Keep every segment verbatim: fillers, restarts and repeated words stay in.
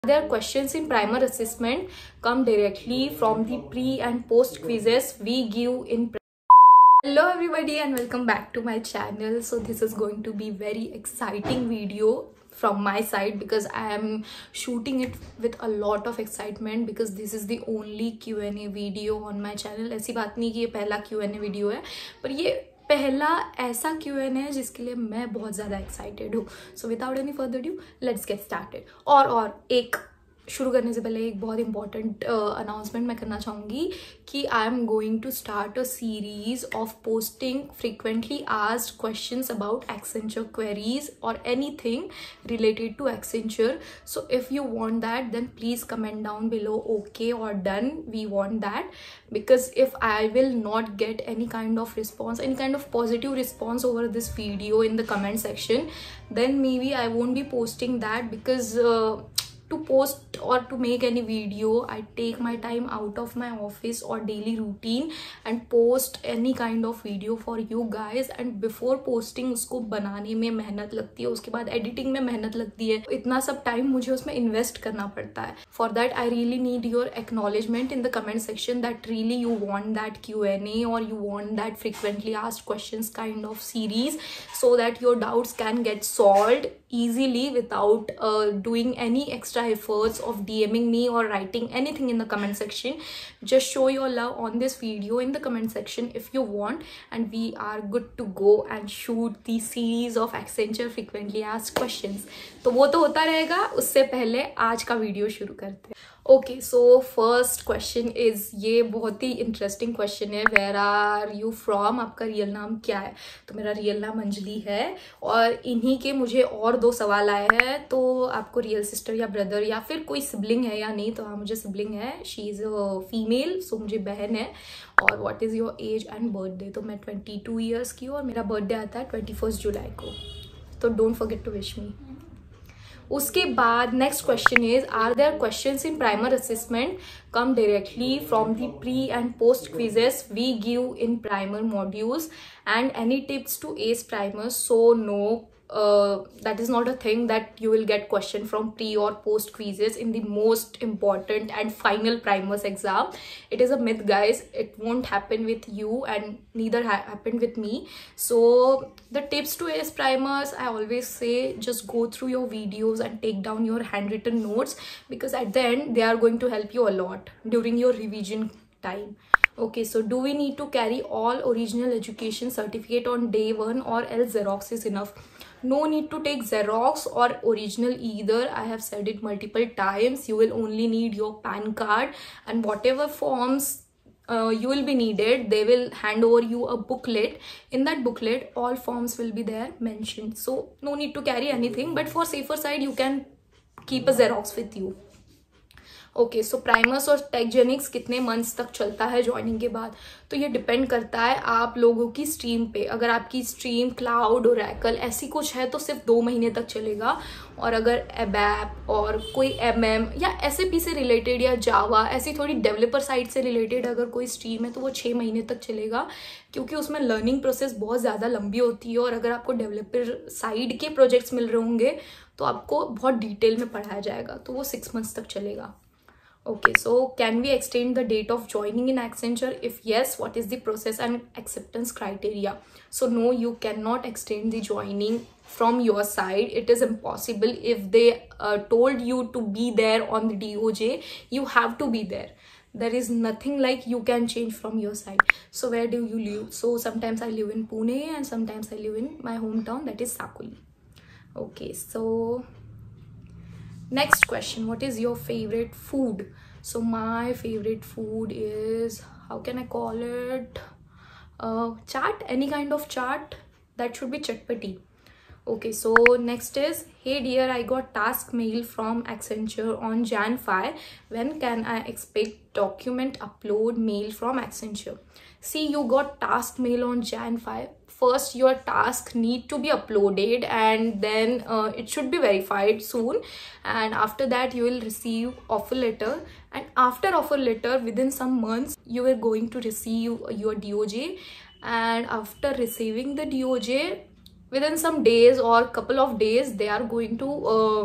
Their questions in primer assessment come directly from the pre and post quizzes we give in. Hello everybody and welcome back to my channel. So this is going to be very exciting video from my side because I am shooting it with a lot of excitement because this is the only Q and A video on my channel. ऐसी बात नहीं कि ये पहला Q and A video है, पर ये पहला ऐसा Q and A है जिसके लिए मैं बहुत ज़्यादा एक्साइटेड हूँ. So without any further ado let's get started. और और एक शुरू करने से पहले एक बहुत इंपॉर्टेंट अनाउंसमेंट मैं करना चाहूँगी कि I am going to start a series of posting frequently asked questions about Accenture queries और anything related to Accenture. So if you want that then please comment down below okay और done, we want that, because if I will not get any kind of response, any kind of positive response over this video in the comment section, then maybe I won't be posting that because uh, to post or to make any video I take my time out of my office or daily routine and post any kind of video for you guys. And before posting उसको बनाने में मेहनत लगती है, उसके बाद editing में मेहनत लगती है, इतना सब टाइम मुझे उसमें invest करना पड़ता है. For that I really need your acknowledgement in the comment section that really you want that Q and A or you want that frequently asked questions kind of series so that your doubts can get solved easily without uh, doing any extra efforts of DMing me or writing anything in the comment section. Just show your love on this video in the comment section if you want, and we are good to go and shoot the series of Accenture frequently asked questions. तो वो तो होता रहेगा, उससे पहले आज का video शुरू करते हैं. Okay, so first question is, ये बहुत ही इंटरेस्टिंग क्वेश्चन है. वेयर आर यू फ्रॉम, आपका रियल नाम क्या है? तो मेरा रियल नाम अंजलि है और इन्हीं के मुझे और दो सवाल आए हैं. तो आपको रियल सिस्टर या ब्रदर या फिर कोई सिबलिंग है या नहीं? तो हाँ, मुझे सिबलिंग है. She is a female, so मुझे बहन है. और what is your age and birthday? तो मैं ट्वेंटी टू ईयर्स की हूँ और मेरा बर्थडे आता है ट्वेंटी फर्स्ट जुलाई को. तो don't forget to wish me. उसके बाद next question is, are there questions in primer assessment come directly from the pre and post quizzes we give in primer modules and any tips to ace primer? So no, Uh, that is not a thing that you will get question from pre or post quizzes in the most important and final primers exam. It is a myth, guys. It won't happen with you and neither ha happened with me. So the tips to ace primers, I always say, just go through your videos and take down your handwritten notes because at the end they are going to help you a lot during your revision time. Okay, so do we need to carry all original education certificate on day one or else Xerox is enough? No need to take Xerox or original either. I have said it multiple times. You will only need your PAN card and whatever forms uh, you will be needed, they will hand over you a booklet. In that booklet all forms will be there mentioned, so no need to carry anything, but for safer side you can keep a Xerox with you. Okay, so primers और टेकजेनिक्स कितने months तक चलता है joining के बाद? तो ये डिपेंड करता है आप लोगों की स्ट्रीम पे. अगर आपकी स्ट्रीम क्लाउड और ओरेकल ऐसी कुछ है तो सिर्फ दो महीने तक चलेगा, और अगर एबैप और कोई एमएम या एसएपी से रिलेटेड या जावा ऐसी थोड़ी डेवलपर साइड से रिलेटेड अगर कोई स्ट्रीम है तो वो छः महीने तक चलेगा, क्योंकि उसमें लर्निंग प्रोसेस बहुत ज़्यादा लंबी होती है. और अगर आपको डेवलपर साइड के प्रोजेक्ट्स मिल रहे होंगे तो आपको बहुत डिटेल में पढ़ाया जाएगा, तो वो सिक्स मंथ्स तक चलेगा. Okay, so can we extend the date of joining in Accenture? If yes, what is the process and acceptance criteria? So no, you cannot extend the joining from your side. It is impossible. If they uh, told you to be there on the D O J, you have to be there. There is nothing like you can change from your side. So where do you live? So sometimes I live in Pune and sometimes I live in my hometown, that is Sakoli. Okay, so next question, what is your favorite food? So my favorite food is, how can I call it, uh, chaat, any kind of chaat that should be chatpati. Okay, so next is, hey dear, I got task mail from Accenture on January fifth. When can I expect document upload mail from Accenture? See, you got task mail on January fifth. First your task need to be uploaded and then uh, it should be verified soon, and after that you will receive offer letter, and after offer letter within some months you are going to receive your D O J, and after receiving the D O J within some days or couple of days they are going to uh,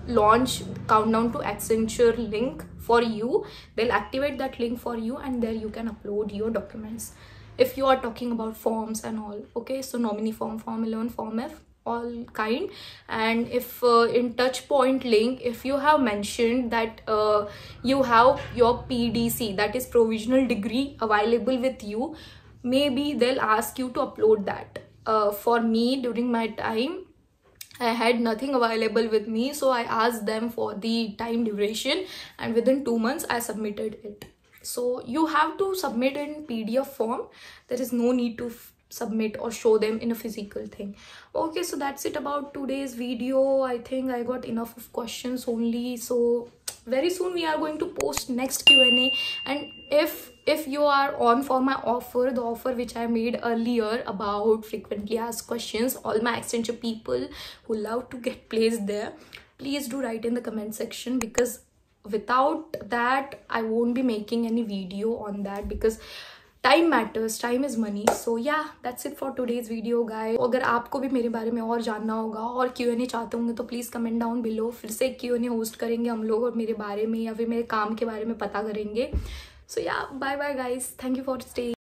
launch countdown to Accenture link for you. They'll activate that link for you, and there you can upload your documents if you are talking about forms and all. Okay, so nominee form, form eleven, form F, all kind. And if uh, in touch point link, if you have mentioned that uh, you have your P D C, that is provisional degree, available with you, maybe they'll ask you to upload that. Uh, for me, during my time, I had nothing available with me, so I asked them for the time duration, and within two months I submitted it. So you have to submit in P D F form. There is no need to submit or show them in a physical thing. Okay, so that's it about today's video. I think I got enough of questions only, so very soon we are going to post next Q and A. And if if you are on for my offer, the offer which I made earlier about frequently asked questions, all my Accenture people who love to get placed there, please do write in the comment section, because without that I won't be making any video on that, because time matters, time is money. So yeah that's it for today's video guys. अगर आपको भी मेरे बारे में और जानना होगा और क्यू एन ए चाहते होंगे तो प्लीज़ कमेंट डाउन बिलो. फिर से क्यू एन ए होस्ट करेंगे हम लोग, और मेरे बारे में या फिर मेरे काम के बारे में पता करेंगे. So yeah bye bye guys, thank you for stay.